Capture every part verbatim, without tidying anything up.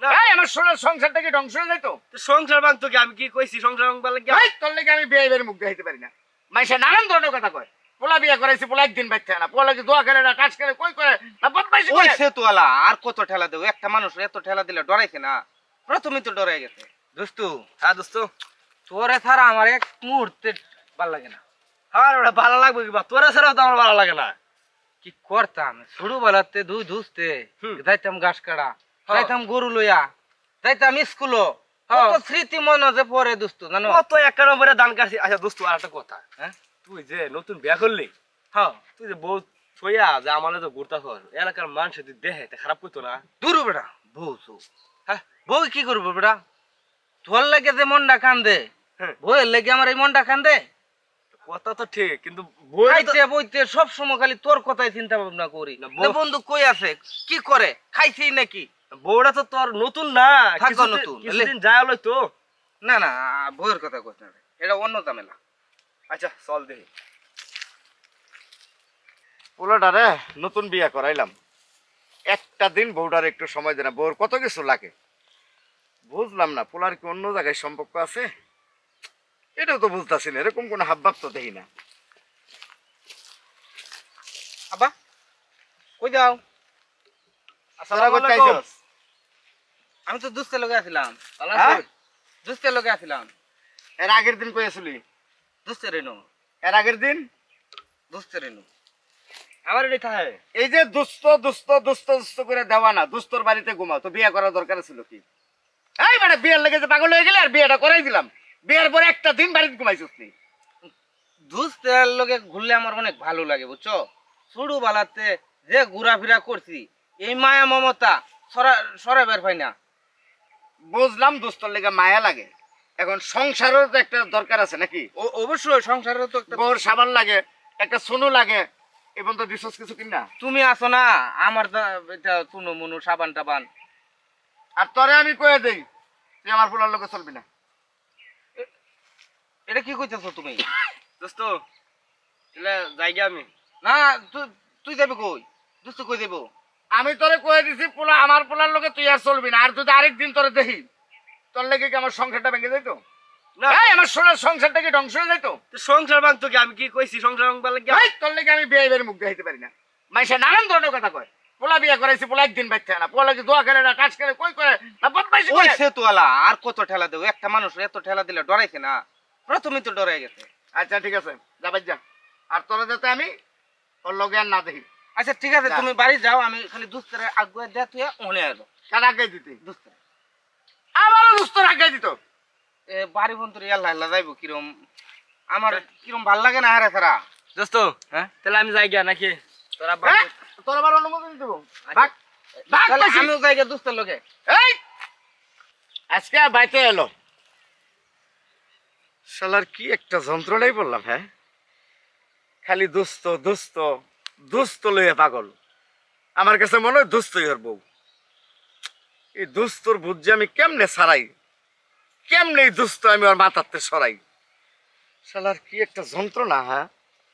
এই আমার সোনার সংসারটা কি ধ্বংস হয়ে যাইতো? সংসার ভাঙতো কি? আমি কি কইছি সংসার ভাঙবার লাগে? এই তোর লাগি আমি বিয়ে এর মুখ দেখাইতে পারি না। মাইসা নানান ধরনের কথা কয়। পোলা বিয়ে করাইছি, পোলা একদিন বাইতে না, পোলা কি দোয়া করে না, টাচ করে, কই করে না, বদমাইশি করে। ওই সে তোলা আর কত ঠেলা দেব? একটা মানুষ এত ঠেলা দিলে ডরাইছে না? প্রথমেই তো ডরাই গেছে। দোস্তু, হ্যাঁ দোস্তু, তোরে ছাড়া আমার এক মুহূর্তে ভাল লাগে না। হ্যাঁ ওটা ভালো লাগবে কি? তোরা ছাড়াও তো আমার ভালো লাগে না। কি করতাম ছোটবেলাতে দুই ধুসতে হুম। যাইতাম ঘাস কাটা, হ্যাঁ। যাইতাম গরু লইয়া, যাইতাম স্কুলও। কত স্মৃতি মনে যে পরে দোস্ত জানো? কত একটা নম্বরে দান কাটছি। আচ্ছা দোস্তু, আর একটা কথা, হ্যাঁ তুই যে নতুন বিয়া করলি, হ্যাঁ তুই যে বউ ছইয়া যে আমাদের তো ঘুরতা কর, এলাকার মানুষ যদি দেখে তা খারাপ করতো না? দূর বেটা বউ তো, হ্যাঁ বউ কি করবো বেটা? তোর লাগে যে মনটা কান্দে, হ্যাঁ। বউয়ের লেগে আমার এই মনটা কান্দে? কথা তো ঠিক, কিন্তু বউ খাইতে বইতে সব সময় খালি তোর কথাই চিন্তা ভাবনা করি। না, বউ- যে বন্ধু কই আছে, কি করে, খাইছি নাকি? বউটা তো তোর নতুন না, থাকো কিছুদিন- নতুন, কিছুদিন যায় লই তো। না না বউয়ের কথা কইছ না, এটা অন্য ঝামেলা। আচ্ছা চল দেখি। পোলাটারে নতুন বিয়ে করাইলাম, একটা দিন বউটার একটু সময় দেয় না, বউর কত কিছু লাগে। বুঝলাম না পোলার কি অন্য জায়গায় সম্পর্ক আছে, এটাও তো বুঝতেছি না। এরকম কোনো হাবভাব তো দেখি না। আবা কই যাও? তোরা কই চাইছস? আমি তো দুস্তের লগে আছিলাম। হ্যাঁ? দুস্তের লগে আছিলাম। এর আগের দিন কই আসলি? দুস্তের এনো, এর আগের দিন দুস্তের এনো। আমার এটাই থাকে। এই যে দুস্থ দুস্থ দুস্থ দুস্থ করে দেওয়া না, দুস্তর বাড়িতে ঘুমাও, তো বিয়ে করার দরকার ছিল কি? এই মানে বিয়ের লেগে যে পাগল হয়ে গেলে আর বিয়েটা করাই দিলাম। বিয়ের পরে একটা দিন বাড়িতে ঘুমাইছিস তুই। দুস্তের লগে ঘুরলে আমার অনেক ভালো লাগে বুঝছো? ছোটু বালাতে যে ঘোরাফেরা করছি, এই মায়া মমতা সরা সরা বের পাই না। বুঝলাম দুস্তর লেগে মায়া লাগে, এখন সংসারের তো একটা দরকার আছে নাকি? ও অবশ্যই সংসারে তো একটা। বউর সাবান লাগে, একটা সোনু লাগে, এবং তো দিছস কিছু কিনা। তুমি আছো না, আমার দা- এটা তুনু মুনু সাবান টাবান। আর তোরে আমি কয়ে দেই তুই আমার পোলার লোকে চলবি না। এটা কি কইতেছো তুমি? দোস্ত এলে যাইগে আমি। না তুই তুই যাবি কই? দুস্তু কই দেবো? আমি তোরে কয়ে দিছি পোলা আমার পোলার লোকে তুই আর চলবি না। আর যদি আরেকদিন তোরে দেখি, তোর লেগে কি আমার সংসারটা ভেঙে যাইতো? না, এই আমার সোনার সংসারটা কি ধ্বংস হয়ে যাইতো? তো সংসার ভাঙতো কি? আমি কি কইছি সংসার ভাঙবার লাগে? এই তোর লেগে আমি বিয়ে এর মুখ দেখাইতে পারি না। মাইসা নানান ধরনের কথা কয়। পোলা বিয়ে করাইছি, পোলা একদিন বাইতে না, পোলা কি দোয়া করে না, টাচ করে, কই করে না, বদমাইশি ওই করে। সে তোলা আর কত ঠেলা দেব? একটা মানুষ এত ঠেলা দিলে ডরাইছে না? প্রথমেই তো ডরাই গেছে। আচ্ছা ঠিক আছে, যাবাই যা। আর তোরা যাতে আমি ওর লগে আর না দেখি। আচ্ছা ঠিক আছে, যা। তুমি বাড়ি যাও, আমি খালি দুস্তের আগুয়া দেয়া তুই ওনে এলো কার আগে দিতে? দুস্তের আমারও দুস্তর আগে দিত। এ বাড়ি বন্ধুর ইয়াল্লা ইয়াল্লা যাইবো কিরম, আমার কিরম ভাল লাগে না হারে সারা। দোস্ত হ্যাঁ তাহলে আমি যাইগে নাকি? তোরা হ্যাঁ? তোর আবার অনুমোদন দিব? ভাগ ভাগ তাহলে কইছি। আমিও যাই গে দুস্তের লগে। এই আজকে বাইতে এলো, শালার কি একটা যন্ত্রণাই বললাম। হ্যাঁ, খালি দুস্থ দুস্থ দুস্থ লইয়া পাগল। আমার কাছে মনে হয় দুস্থই ওর বউ। এই দুস্তর বুঝছি আমি কেমনে সারাই, কেমনে এই দুস্থ আমি ওর মাথাতে সরাই। শালার কি একটা যন্ত্রণা। হ্যাঁ,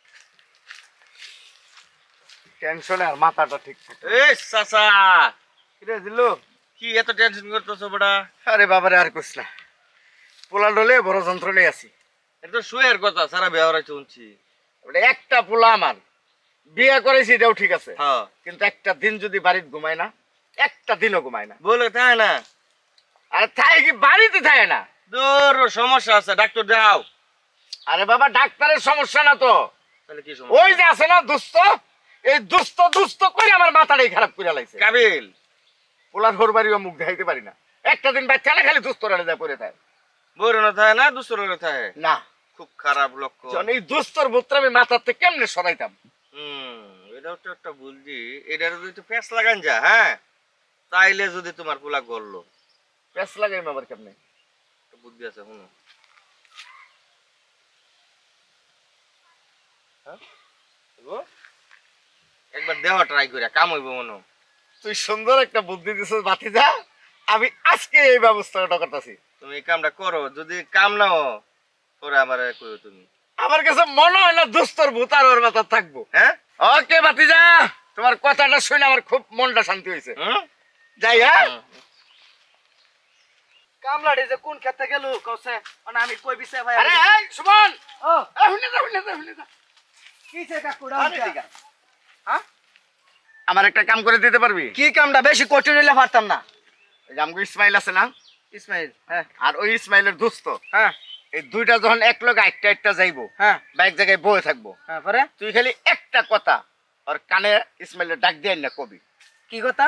টেনশনে আর মাথাটা ঠিক থাকে। এই চাচা, কিরে দিলু? কি এত টেনশন করতেছো বেটা? আরে বাবারে আর কইস না, পোলা ডলে বড় যন্ত্রণায় আছি। এটা তো শুয়ের কথা, সারা বিয়া হরাই শুনছি। ওটা একটা পোলা আমার, বিয়ে করেছি এটাও ঠিক আছে, হ্যাঁ কিন্তু একটা দিন যদি বাড়িতে ঘুমায় না, একটা দিনও ঘুমায় না। বলে তাই না? আরে থাকে কি বাড়িতে থাকে না? দূর সমস্যা আছে, ডাক্তার দেখাও। আরে বাবা ডাক্তারের সমস্যা না তো, তাহলে কি ওই সমস্যা? যে আছে না দুস্থ, এই দুস্থ দুস্থ করে আমার মাথাটাই খারাপ করে লাইছে। কাবিল পোলার ঘর বাড়িও মুখ দেখাইতে পারি না, একটা দিন বাচ্চা খালি দুস্থ রানে যায় পড়ে থাকে। বড় না থাকে না দুসর না থাকে? না, খুব খারাপ লক্ষ্য। যখন এই দুস্থর ভূতটা আমি মাথাতে কেমনে সরাইতাম? হুম, এটাও তো একটা বুদ্ধি। এটার যদি একটু প্যাঁচ লাগান যা, হ্যাঁ, তাইলে যদি তোমার পোলা গড়লো। প্যাস লাগাই আবার কেমনে? একটা বুদ্ধি আছে, শুনো। হ্যাঁ? দেখো, একবার দেওয়া ট্রাই করে কাম হইব মনে হয়। তুই সুন্দর একটা বুদ্ধি দিছিস ভাতিজা, আমি আজকে এই ব্যবস্থাটা করতেছি। তুমি এই কামটা করো, যদি কাম না হয় পরে আমার কইও তুমি। আমার কাছে মনে হয় না দুস্তর ভূত আর ওর মাথা থাকবো। হ্যাঁ ওকে ভাতিজা, তোমার কথাটা শুনে আমার খুব মনটা শান্তি হয়েছে। হুম? যাই, হ্যাঁ। কামলাড়ি যে কোন খেতে গেল কসে মানে আমি কই বিছে ভাই আরে এই সুমন ও এ হুনে যা হুনে যা হুনে যা কিছে কাকুড়া আরে ঠিক আছে। হ্যাঁ আমার একটা কাম করে দিতে পারবি? কি কামটা বেশি কঠিন হইলে পারতাম না। ওই যে আমগো ইসমাইল আছে না, ইসমাইল হ্যাঁ আর ওই ইসমাইলের দোস্ত, হ্যাঁ এই দুইটা যখন এক লগে একটা একটা যাইবো, হ্যাঁ বা এক জায়গায় বয়ে থাকবো, হ্যাঁ পরে তুই খালি একটা কথা আর কানে ইসমাইলের ডাক দিয়ে না কবি। কি কথা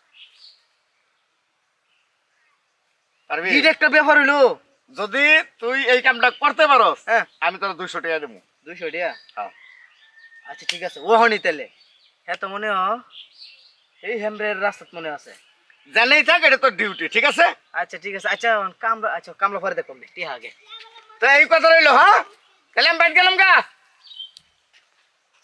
পারবি? কি একটা ব্যাপার হইলো? যদি তুই এই কামটা করতে পারস, হ্যাঁ আমি তোর দুইশো টাকা দেবো। দুইশো টাকা হ্যাঁ। আচ্ছা ঠিক আছে ও হনি তেলে হ্যাঁ তো মনে হ এই হেমরের রাস্তাত মনে আছে। জানেই থাক, এটা তোর ডিউটি, ঠিক আছে? আচ্ছা ঠিক আছে আচ্ছা কামরা আচ্ছা কামলা পরে দেখো টিহা আগে তো এই কথা রইলো, হ্যাঁ? তাহলে আমি বাইরে গেলাম গা।